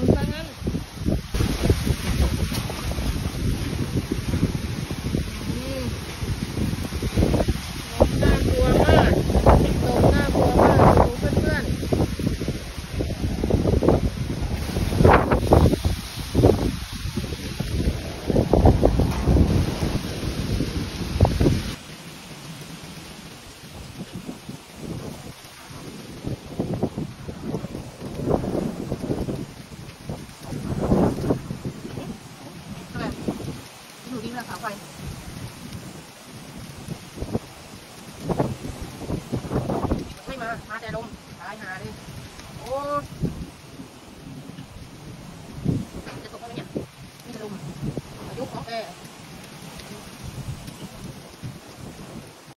ซะงั้นน่ากลัวมากลมน่ากลัวมากดูเพื่อนๆอยู่ดีนะเสาไฟไม่มาแต่ลมตายหาเลยโอ้